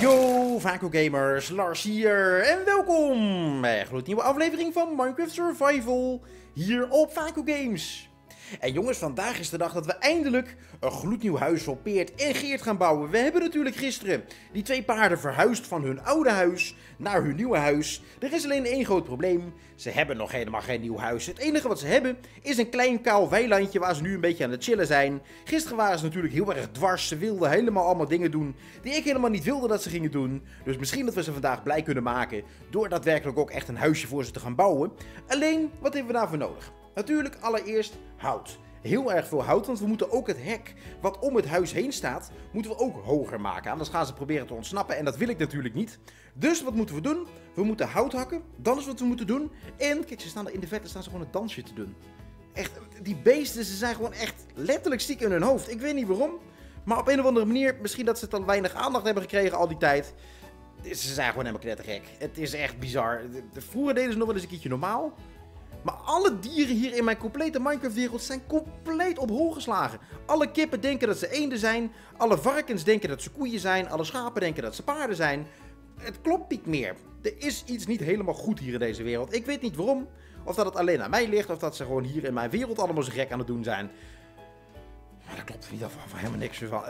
Yo, Vaco Gamers, Lars hier en welkom bij een gloednieuwe aflevering van Minecraft Survival hier op Vaco Games. En jongens, vandaag is de dag dat we eindelijk een gloednieuw huis voor Peert en Geert gaan bouwen. We hebben natuurlijk gisteren die twee paarden verhuisd van hun oude huis naar hun nieuwe huis. Er is alleen één groot probleem. Ze hebben nog helemaal geen nieuw huis. Het enige wat ze hebben is een klein kaal weilandje waar ze nu een beetje aan het chillen zijn. Gisteren waren ze natuurlijk heel erg dwars. Ze wilden helemaal allemaal dingen doen die ik helemaal niet wilde dat ze gingen doen. Dus misschien dat we ze vandaag blij kunnen maken door daadwerkelijk ook echt een huisje voor ze te gaan bouwen. Alleen, wat hebben we daarvoor nodig? Natuurlijk allereerst hout. Heel erg veel hout, want we moeten ook het hek wat om het huis heen staat, moeten we ook hoger maken. Anders gaan ze proberen te ontsnappen en dat wil ik natuurlijk niet. Dus wat moeten we doen? We moeten hout hakken, dat is wat we moeten doen. En kijk, ze staan er in de verte, staan ze gewoon een dansje te doen. Echt, die beesten, ze zijn gewoon echt letterlijk ziek in hun hoofd. Ik weet niet waarom, maar op een of andere manier, misschien dat ze dan weinig aandacht hebben gekregen al die tijd. Ze zijn gewoon helemaal knettergek. Het is echt bizar. Vroeger deden ze nog wel eens een keertje normaal. Maar alle dieren hier in mijn complete Minecraft-wereld zijn compleet op hol geslagen. Alle kippen denken dat ze eenden zijn. Alle varkens denken dat ze koeien zijn. Alle schapen denken dat ze paarden zijn. Het klopt niet meer. Er is iets niet helemaal goed hier in deze wereld. Ik weet niet waarom. Of dat het alleen aan mij ligt. Of dat ze gewoon hier in mijn wereld allemaal zo gek aan het doen zijn. Maar dat klopt niet. Of helemaal niks van.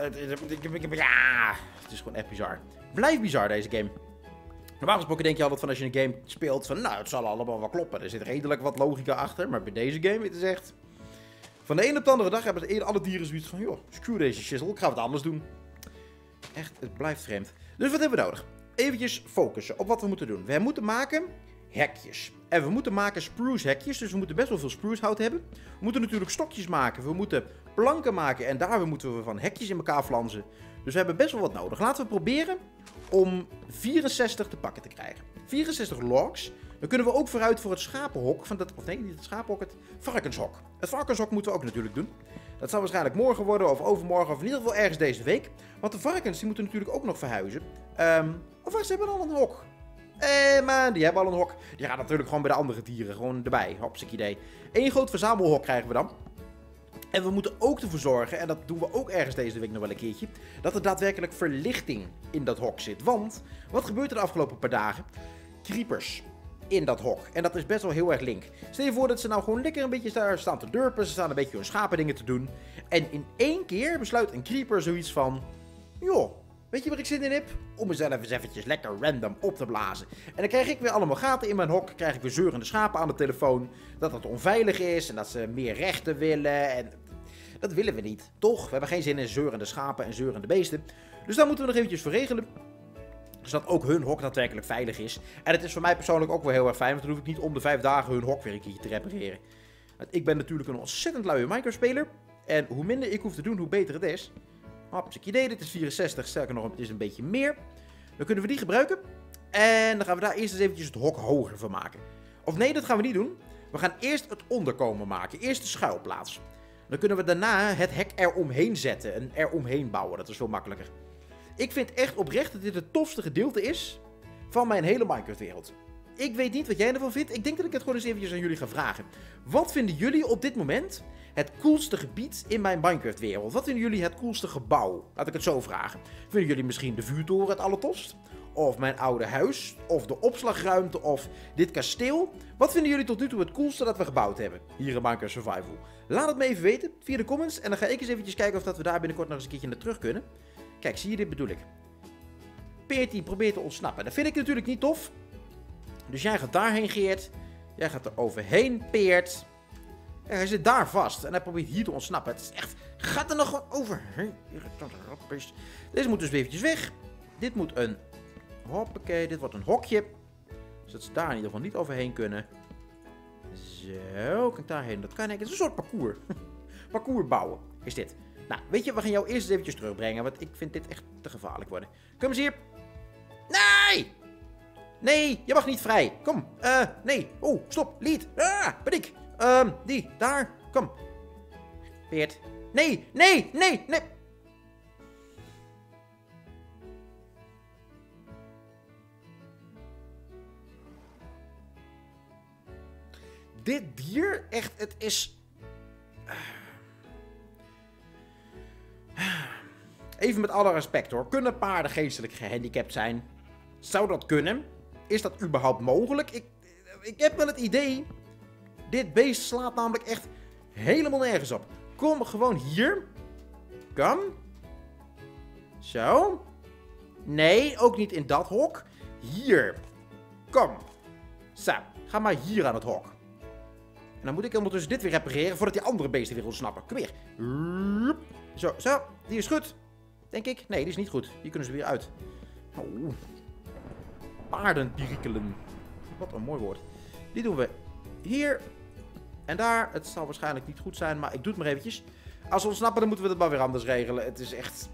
Ja, het is gewoon echt bizar. Blijft bizar deze game. Normaal gesproken denk je altijd van als je een game speelt van nou, het zal allemaal wel kloppen. Er zit redelijk wat logica achter, maar bij deze game, het is echt... Van de ene op de andere dag hebben alle dieren zoiets van, joh, screw deze shizzle, ik ga wat anders doen. Echt, het blijft vreemd. Dus wat hebben we nodig? Eventjes focussen op wat we moeten doen. We moeten maken hekjes. En we moeten maken spruce hekjes, dus we moeten best wel veel spruce hout hebben. We moeten natuurlijk stokjes maken, we moeten planken maken en daar moeten we van hekjes in elkaar flansen. Dus we hebben best wel wat nodig. Laten we proberen om 64 te pakken te krijgen. 64 logs. Dan kunnen we ook vooruit voor het schapenhok van dat... Of nee, niet het schapenhok, het varkenshok. Het varkenshok moeten we ook natuurlijk doen. Dat zal waarschijnlijk morgen worden of overmorgen of in ieder geval ergens deze week. Want de varkens die moeten natuurlijk ook nog verhuizen. Of ze hebben al een hok. Maar die hebben al een hok. Die gaan natuurlijk gewoon bij de andere dieren gewoon erbij. Hopsik idee. Eén groot verzamelhok krijgen we dan. En we moeten ook ervoor zorgen, en dat doen we ook ergens deze week nog wel een keertje, dat er daadwerkelijk verlichting in dat hok zit. Want, wat gebeurt er de afgelopen paar dagen? Creepers in dat hok. En dat is best wel heel erg link. Stel je voor dat ze nou gewoon lekker een beetje daar staan te durpen. Ze staan een beetje hun schapendingen te doen. En in één keer besluit een creeper zoiets van... Joh, weet je waar ik zin in heb? Om mezelf eens eventjes lekker random op te blazen. En dan krijg ik weer allemaal gaten in mijn hok. Krijg ik weer zeurende schapen aan de telefoon. Dat het onveilig is en dat ze meer rechten willen. En dat willen we niet, toch? We hebben geen zin in zeurende schapen en zeurende beesten. Dus daar moeten we nog eventjes voor regelen. Zodat ook hun hok daadwerkelijk veilig is. En het is voor mij persoonlijk ook wel heel erg fijn. Want dan hoef ik niet om de 5 dagen hun hok weer een keertje te repareren. Want ik ben natuurlijk een ontzettend luie Minecraft-speler. En hoe minder ik hoef te doen, hoe beter het is. Hopsik idee, dit is 64. Sterker nog, het is een beetje meer. Dan kunnen we die gebruiken. En dan gaan we daar eerst eens eventjes het hok hoger van maken. Of nee, dat gaan we niet doen. We gaan eerst het onderkomen maken. Eerst de schuilplaats. Dan kunnen we daarna het hek eromheen zetten en eromheen bouwen. Dat is veel makkelijker. Ik vind echt oprecht dat dit het tofste gedeelte is van mijn hele Minecraft-wereld. Ik weet niet wat jij ervan vindt. Ik denk dat ik het gewoon eens eventjes aan jullie ga vragen. Wat vinden jullie op dit moment het coolste gebied in mijn Minecraft-wereld? Wat vinden jullie het coolste gebouw? Laat ik het zo vragen. Vinden jullie misschien de vuurtoren het allertofst? Of mijn oude huis? Of de opslagruimte? Of dit kasteel? Wat vinden jullie tot nu toe het coolste dat we gebouwd hebben hier in Minecraft Survival? Laat het me even weten via de comments. En dan ga ik eens eventjes kijken of dat we daar binnenkort nog eens een keertje naar terug kunnen. Kijk, zie je, dit bedoel ik. Peert probeert te ontsnappen. Dat vind ik natuurlijk niet tof. Dus jij gaat daarheen, Geert. Jij gaat er overheen, Peert. Ja, hij zit daar vast. En hij probeert hier te ontsnappen. Het is echt... Gaat er nog gewoon overheen. Deze moet dus weer eventjes weg. Dit moet een... Hoppakee, dit wordt een hokje. Zodat ze daar in ieder geval niet overheen kunnen. Zo, kan ik daarheen. Dat kan ik. Het is een soort parcours. Parcours bouwen is dit. Nou, weet je, we gaan jou eerst eens eventjes terugbrengen. Want ik vind dit echt te gevaarlijk worden. Kom eens hier. Nee! Nee, je mag niet vrij. Kom. Nee. Oh, stop. Lied. Paniek. Die. Daar. Kom. Peert. Nee. Nee. Nee. Nee. Dit dier, echt, het is... Even met alle respect hoor. Kunnen paarden geestelijk gehandicapt zijn? Zou dat kunnen? Is dat überhaupt mogelijk? Ik heb wel het idee. Dit beest slaat namelijk echt helemaal nergens op. Kom gewoon hier. Kom. Zo. Nee, ook niet in dat hok. Hier. Kom. Zo, ga maar hier aan het hok. En dan moet ik ondertussen dit weer repareren voordat die andere beesten weer ontsnappen. Kom hier. Zo, zo. Die is goed. Denk ik. Nee, die is niet goed. Die kunnen ze weer uit. Oh. Paardenperikelen. Wat een mooi woord. Die doen we hier. En daar. Het zal waarschijnlijk niet goed zijn, maar ik doe het maar eventjes. Als ze ontsnappen, dan moeten we het maar weer anders regelen. Het is echt...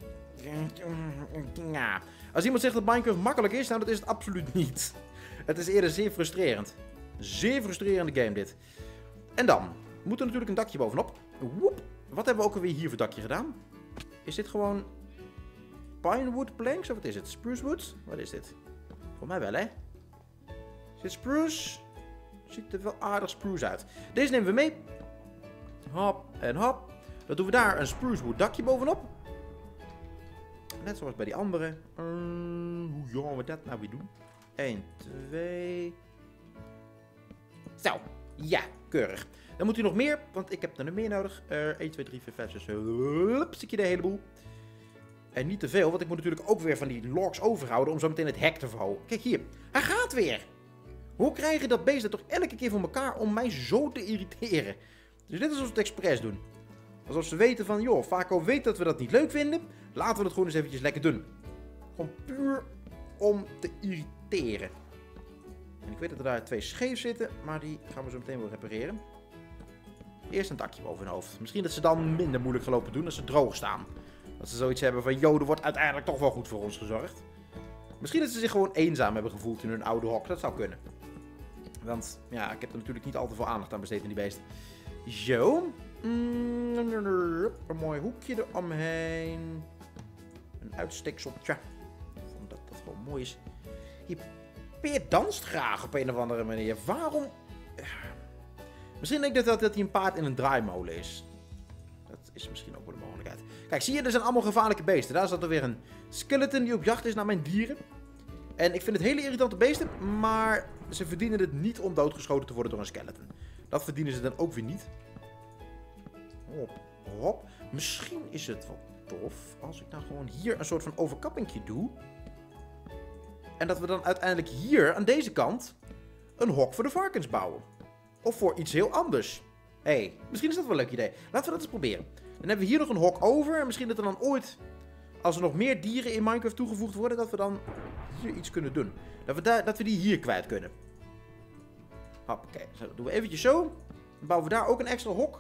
Ja. Als iemand zegt dat Minecraft makkelijk is, nou dat is het absoluut niet. Het is eerder zeer frustrerend. Zeer frustrerende game dit. En dan moet er natuurlijk een dakje bovenop. Woep. Wat hebben we ook alweer hier voor dakje gedaan? Is dit gewoon pinewood planks of wat is het? Spruce wood? Wat is dit? Voor mij wel, hè? Is dit spruce? Ziet er wel aardig spruce uit. Deze nemen we mee. Hop en hop. Dan doen we daar een spruce wood dakje bovenop. Net zoals bij die andere. Hoe gaan we dat nou weer doen? 1, 2. Zo. Ja, keurig. Dan moet u nog meer, want ik heb er nog meer nodig. 1, 2, 3, 4, 5, 6. Hupsakje de hele boel. En niet te veel, want ik moet natuurlijk ook weer van die logs overhouden om zo meteen het hek te verhogen. Kijk hier. Hij gaat weer. Hoe krijgen dat beest toch elke keer voor elkaar om mij zo te irriteren? Dus dit is alsof we het expres doen. Alsof ze weten van, joh, Vaco weet dat we dat niet leuk vinden. Laten we het gewoon eens eventjes lekker doen. Gewoon puur om te irriteren. En ik weet dat er daar 2 scheef zitten, maar die gaan we zo meteen wel repareren. Eerst een dakje boven hun hoofd. Misschien dat ze dan minder moeilijk gelopen doen als ze droog staan. Dat ze zoiets hebben van, joh, er wordt uiteindelijk toch wel goed voor ons gezorgd. Misschien dat ze zich gewoon eenzaam hebben gevoeld in hun oude hok. Dat zou kunnen. Want, ja, ik heb er natuurlijk niet al te veel aandacht aan besteed in die beest. Zo. Een mooi hoekje eromheen. Een uitstekseltje. Omdat dat gewoon mooi is. Hier, Peer danst graag op een of andere manier. Waarom? Misschien denk ik dat hij een paard in een draaimolen is. Dat is misschien ook wel een mogelijkheid. Kijk, zie je, er zijn allemaal gevaarlijke beesten. Daar zat er weer een skeleton die op jacht is naar mijn dieren. En ik vind het hele irritante beesten, maar ze verdienen het niet om doodgeschoten te worden door een skeleton. Dat verdienen ze dan ook weer niet. Hop, hop. Misschien is het wel tof als ik nou gewoon hier een soort van overkappingje doe. En dat we dan uiteindelijk hier, aan deze kant, een hok voor de varkens bouwen. Of voor iets heel anders. Hé, misschien is dat wel een leuk idee. Laten we dat eens proberen. Dan hebben we hier nog een hok over. En misschien dat er dan ooit, als er nog meer dieren in Minecraft toegevoegd worden, dat we dan hier iets kunnen doen. Dat we die hier kwijt kunnen. Hoppakee. Zo, dat doen we eventjes zo. Dan bouwen we daar ook een extra hok.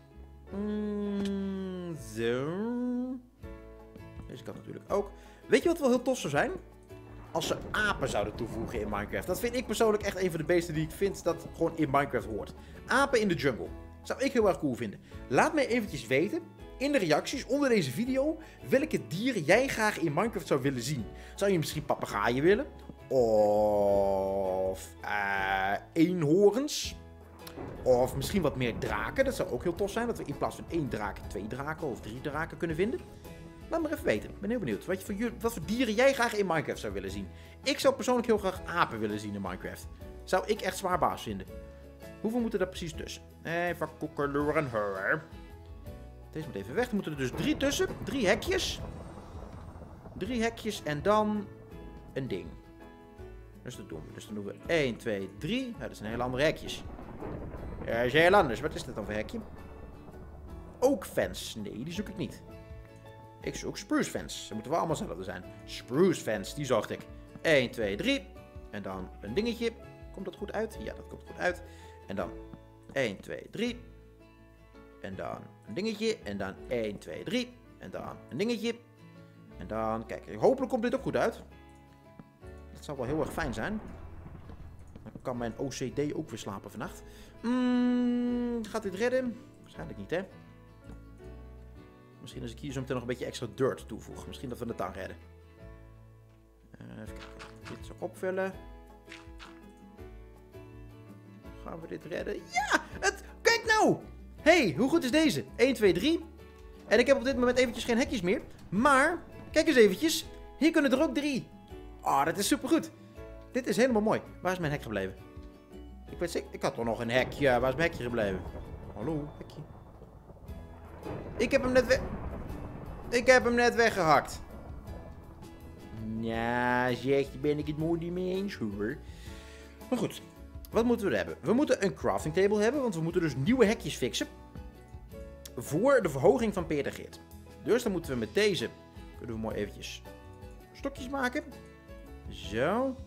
Zo. Deze kan natuurlijk ook. Weet je wat wel heel tof zou zijn? Als ze apen zouden toevoegen in Minecraft. Dat vind ik persoonlijk echt een van de beesten die ik vind dat gewoon in Minecraft hoort. Apen in de jungle. Zou ik heel erg cool vinden. Laat mij eventjes weten in de reacties onder deze video welke dieren jij graag in Minecraft zou willen zien. Zou je misschien papegaaien willen? Of eenhoorns? Of misschien wat meer draken. Dat zou ook heel tof zijn. Dat we in plaats van 1 draak 2 draken of 3 draken kunnen vinden. Laat me even weten. Ik ben heel benieuwd. Wat voor dieren jij graag in Minecraft zou willen zien. Ik zou persoonlijk heel graag apen willen zien in Minecraft. Zou ik echt zwaar baas vinden. Hoeveel moeten er precies tussen? Even koekeloeren. Deze moet even weg. Er moeten er dus 3 tussen. 3 hekjes. 3 hekjes en dan een ding. Dus dat doen we. Dus dan doen we 1, 2, 3. Ja, dat zijn hele andere hekjes. Dat is heel anders. Wat is dat dan voor hekje? Ook fence. Nee, die zoek ik niet. Ik zoek spruce fence. Ze moeten wel allemaal hetzelfde zijn. Spruce fence, die zocht ik. 1, 2, 3. En dan een dingetje. Komt dat goed uit? Ja, dat komt goed uit. En dan 1, 2, 3. En dan een dingetje. En dan 1, 2, 3. En dan een dingetje. En dan, kijk, hopelijk komt dit ook goed uit. Dat zou wel heel erg fijn zijn. Dan kan mijn OCD ook weer slapen vannacht. Gaat dit redden? Waarschijnlijk niet, hè? Misschien als ik hier zo meteen nog een beetje extra dirt toevoeg. Misschien dat we het dan redden. Even kijken. Dit zo opvullen. Gaan we dit redden? Ja! Kijk nou! Hey, hoe goed is deze? 1, 2, 3. En ik heb op dit moment eventjes geen hekjes meer. Maar, kijk eens eventjes. Hier kunnen er ook 3. Oh, dat is supergoed. Dit is helemaal mooi. Waar is mijn hek gebleven? Ik weet zeker, ik had toch nog een hekje. Waar is mijn hekje gebleven? Hallo, hekje. Ik heb hem net weggehakt. Ja, zeg je, ben ik het mooi niet mee eens, hoor. Maar goed, wat moeten we hebben? We moeten een crafting table hebben, want we moeten dus nieuwe hekjes fixen. Voor de verhoging van Peer de Geert. Dus dan moeten we met deze, kunnen we mooi eventjes stokjes maken. Zo.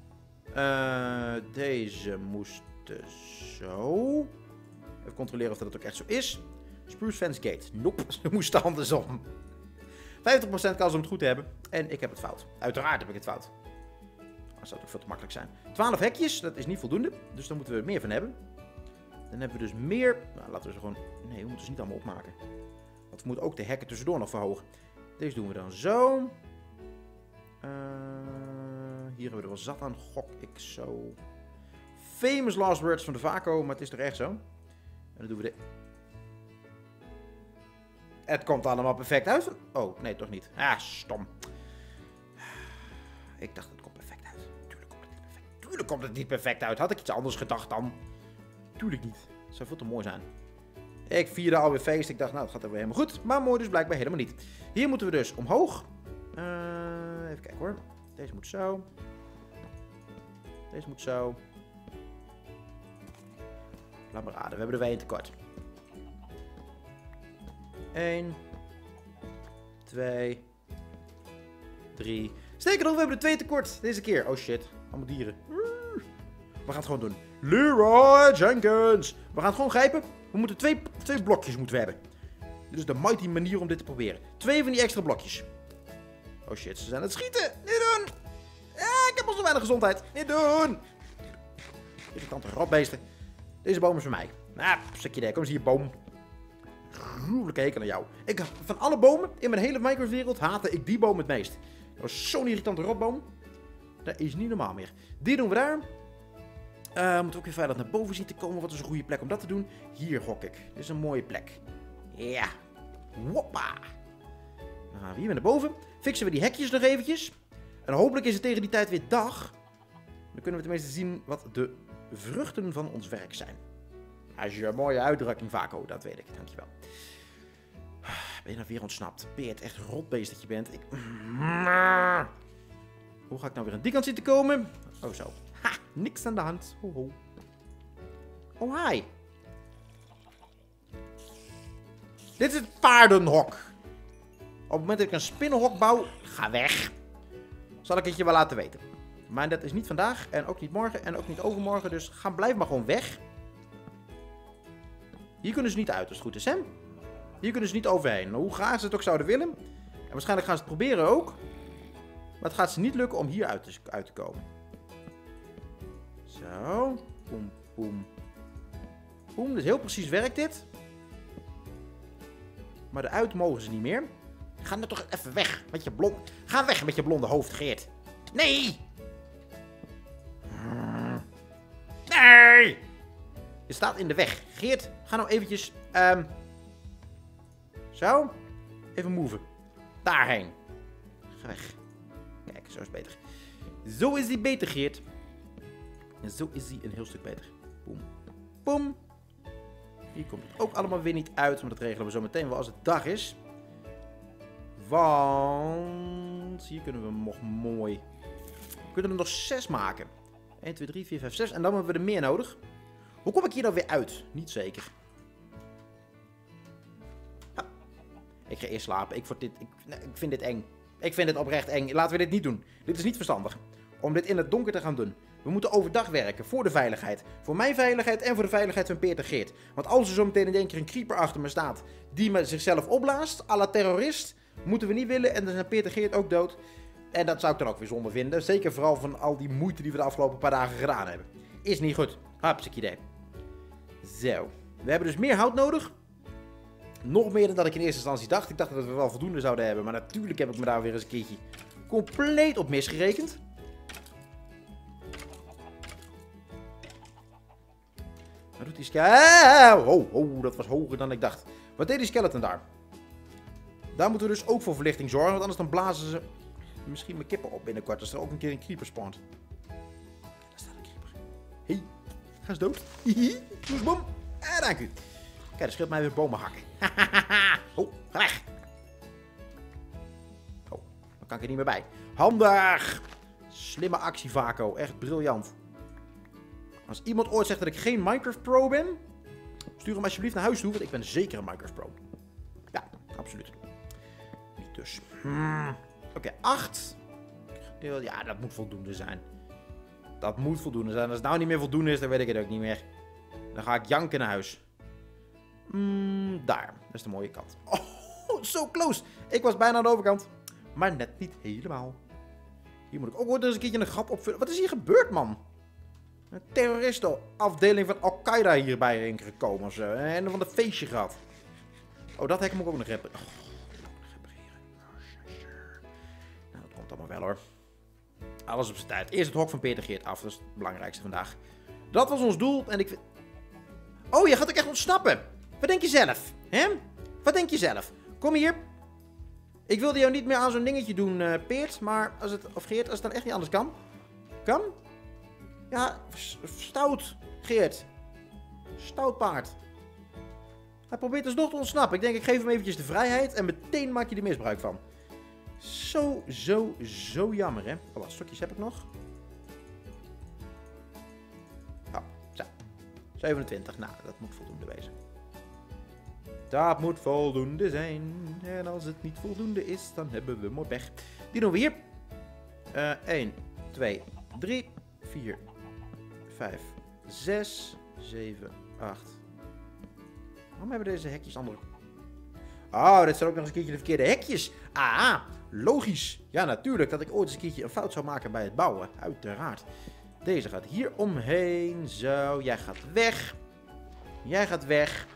Deze moesten zo. Even controleren of dat ook echt zo is. Spruce Fence Gate. Nope, ze moesten andersom. 50% kans om het goed te hebben. En ik heb het fout. Uiteraard heb ik het fout. Dat zou toch veel te makkelijk zijn. 12 hekjes, dat is niet voldoende. Dus daar moeten we er meer van hebben. Dan hebben we dus meer... Nou, laten we ze gewoon... Nee, we moeten ze niet allemaal opmaken. Want we moeten ook de hekken tussendoor nog verhogen. Deze doen we dan zo. Hier hebben we er wel zat aan. Gok ik zo. Famous last words van de Vaco, maar het is toch echt zo. En dan doen we de... Het komt allemaal perfect uit. Oh, nee, toch niet. Ah, stom. Ik dacht, het komt perfect uit. Tuurlijk komt het niet perfect. Tuurlijk komt het niet perfect uit. Had ik iets anders gedacht dan? Tuurlijk niet. Het zou veel te mooi zijn. Ik vierde alweer feest. Ik dacht, nou, het gaat er weer helemaal goed. Maar mooi dus blijkbaar helemaal niet. Hier moeten we dus omhoog. Even kijken hoor. Deze moet zo. Deze moet zo. Laat maar raden. We hebben er 1 tekort. 1, 2, 3. Sterker nog, we hebben er 2 tekort deze keer. Oh shit, allemaal dieren. We gaan het gewoon doen. Leroy Jenkins. We gaan het gewoon grijpen. We moeten 2 blokjes moeten we hebben. Dit is de mighty manier om dit te proberen. 2 van die extra blokjes. Oh shit, ze zijn aan het schieten. Niet doen. Ik heb al zo weinig gezondheid. Niet doen. Irritante rotbeesten. Deze boom is voor mij. Stukje idee. Kom eens hier, boom. Gruwelijke hekel aan jou. Van alle bomen in mijn hele Minecraft-wereld haatte ik die boom het meest. Dat was zo'n irritante rotboom. Dat is niet normaal meer. Die doen we daar. Moeten we ook weer veilig naar boven zien te komen. Wat is een goede plek om dat te doen? Hier hok ik. Dit is een mooie plek. Ja. Hoppa. Dan gaan we hier weer naar boven. Fixen we die hekjes nog eventjes. En hopelijk is het tegen die tijd weer dag. Dan kunnen we tenminste zien wat de vruchten van ons werk zijn. Als je een mooie uitdrukking, Vaco, dat weet ik. Dankjewel. Ben je nou weer ontsnapt? Ben je het echt rotbeest dat je bent? Hoe ga ik nou weer aan die kant zitten komen? Oh zo. Ha, niks aan de hand. Ho, ho. Oh, hi. Dit is het paardenhok. Op het moment dat ik een spinnenhok bouw, ga weg. Zal ik het je wel laten weten. Maar dat is niet vandaag en ook niet morgen en ook niet overmorgen. Dus blijf maar gewoon weg. Hier kunnen ze niet uit als het goed is, hè? Hier kunnen ze niet overheen. Hoe graag ze het ook zouden willen. En waarschijnlijk gaan ze het proberen ook. Maar het gaat ze niet lukken om hier uit te komen. Zo. Boem, boem. Boem. Dus heel precies werkt dit. Maar eruit mogen ze niet meer. Ga nou toch even weg met je blond... Ga weg met je blonde hoofd, Geert. Nee! Nee! Je staat in de weg. Geert, ga nou eventjes... Zo. Even move. Daarheen. Ga weg. Kijk, zo is beter. Zo is die beter, Geert. En zo is die een heel stuk beter. Boom. Boom. Hier komt het ook allemaal weer niet uit. Maar dat regelen we zo meteen wel als het dag is. Want... Hier kunnen we nog mooi... We kunnen er nog 6 maken. 1, 2, 3, 4, 5, 6. En dan hebben we er meer nodig. Hoe kom ik hier nou weer uit? Niet zeker. Ha. Ik ga eerst slapen. Ik vind dit eng. Ik vind dit oprecht eng. Laten we dit niet doen. Dit is niet verstandig. Om dit in het donker te gaan doen. We moeten overdag werken. Voor de veiligheid. Voor mijn veiligheid en voor de veiligheid van Peer de Geert. Want als er zo meteen in één keer een creeper achter me staat. Die me zichzelf opblaast. À la terrorist. Moeten we niet willen. En dan is Peer de Geert ook dood. En dat zou ik dan ook weer zonde vinden. Zeker vooral van al die moeite die we de afgelopen paar dagen gedaan hebben. Is niet goed. Hartstikke idee. Zo. We hebben dus meer hout nodig. Nog meer dan dat ik in eerste instantie dacht. Ik dacht dat we wel voldoende zouden hebben. Maar natuurlijk heb ik me daar weer eens een keertje compleet op misgerekend. Wat doet die skeleton? Oh, dat was hoger dan ik dacht. Wat deed die skeleton daar? Daar moeten we dus ook voor verlichting zorgen, want anders dan blazen ze misschien mijn kippen op binnenkort. Als er ook een keer een creeper spawnt. Daar staat een creeper. Hey, ga eens dood. Hihi, bom. Dank u. Kijk, dat scheelt mij weer bomen hakken. Oh, ga weg. Oh, dan kan ik er niet meer bij. Handig. Slimme actie, Vaco. Echt briljant. Als iemand ooit zegt dat ik geen Minecraft Pro ben, stuur hem alsjeblieft naar huis toe, want ik ben zeker een Minecraft Pro. Ja, absoluut. Niet dus. Oké, 8. Ja, dat moet voldoende zijn. Dat moet voldoende zijn. Als het nou niet meer voldoende is, dan weet ik het ook niet meer. Dan ga ik janken naar huis. Daar. Dat is de mooie kant. Oh, zo close. Ik was bijna aan de overkant. Maar net niet helemaal. Hier moet ik ook eens een keertje een gat opvullen. Wat is hier gebeurd, man? Een terroristenafdeling van Al-Qaeda hierbij gekomen of zo. En van de feestje gehad. Oh, dat hek moet ik ook nog repareren. Nou, dat komt allemaal wel, hoor. Alles op zijn tijd. Eerst het hok van Peter Geert af. Dat is het belangrijkste vandaag. Dat was ons doel. En ik vind... Oh, je gaat ook echt ontsnappen. Wat denk je zelf? Hè? Wat denk je zelf? Kom hier. Ik wilde jou niet meer aan zo'n dingetje doen, Peert. Maar als het... Of Geert, als het dan echt niet anders kan. Kan? Ja, stout, Geert. Stout paard. Hij probeert dus nog te ontsnappen. Ik denk, ik geef hem eventjes de vrijheid. En meteen maak je er misbruik van. Zo jammer, hè. Oh, wat stokjes heb ik nog? Oh, zo. 27. Nou, dat moet voldoende wezen. Dat moet voldoende zijn. En als het niet voldoende is, dan hebben we mooi pech. Die doen we hier. 1, 2, 3, 4, 5, 6, 7, 8. Waarom hebben deze hekjes andere... Oh, dit zijn ook nog eens een keertje de verkeerde hekjes. Ah, logisch. Ja, natuurlijk dat ik ooit eens een keertje een fout zou maken bij het bouwen. Uiteraard. Deze gaat hier omheen. Zo, jij gaat weg. Jij gaat weg.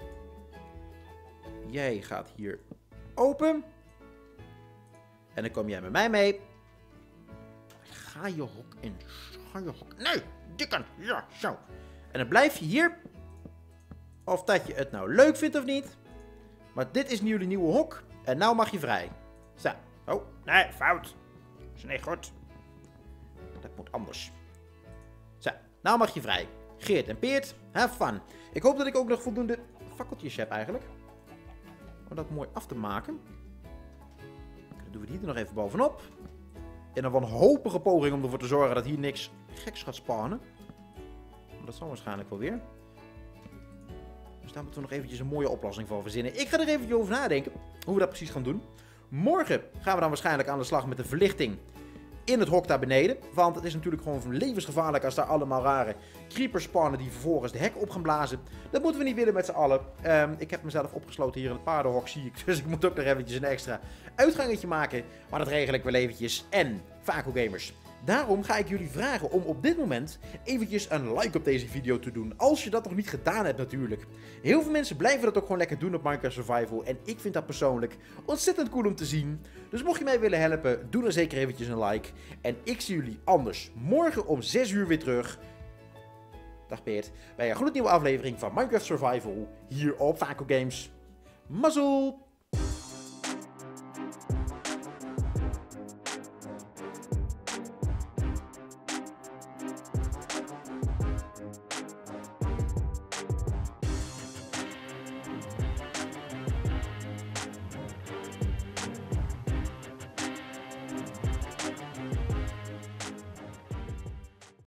Jij gaat hier open. En dan kom jij met mij mee. Ga je hok in. Ga je hok. Nee, dikken. Ja, zo. En dan blijf je hier. Of dat je het nou leuk vindt of niet. Maar dit is nu jullie nieuwe hok. En nou mag je vrij. Zo. Oh, nee, fout. Dat is niet goed. Dat moet anders. Zo, nou mag je vrij. Geert en Peert, have fun. Ik hoop dat ik ook nog voldoende fakkeltjes heb eigenlijk. Om dat mooi af te maken. Dan doen we die er nog even bovenop. In een wanhopige poging om ervoor te zorgen dat hier niks geks gaat spawnen. Maar dat zal waarschijnlijk wel weer. Dus daar moeten we nog eventjes een mooie oplossing voor verzinnen. Ik ga er eventjes over nadenken hoe we dat precies gaan doen. Morgen gaan we dan waarschijnlijk aan de slag met de verlichting in het hok daar beneden. Want het is natuurlijk gewoon levensgevaarlijk als daar allemaal rare creepers spawnen die vervolgens de hek op gaan blazen. Dat moeten we niet willen met z'n allen. Ik heb mezelf opgesloten hier in het paardenhok, zie ik. Dus ik moet ook nog eventjes een extra uitgangetje maken. Maar dat regel ik wel eventjes. En Vaco Gamers. Daarom ga ik jullie vragen om op dit moment eventjes een like op deze video te doen. Als je dat nog niet gedaan hebt natuurlijk. Heel veel mensen blijven dat ook gewoon lekker doen op Minecraft Survival. En ik vind dat persoonlijk ontzettend cool om te zien. Dus mocht je mij willen helpen, doe dan zeker eventjes een like. En ik zie jullie anders morgen om 6 uur weer terug. Dag Peert. Bij een gloednieuwe aflevering van Minecraft Survival hier op Vaco Games. Mazzel!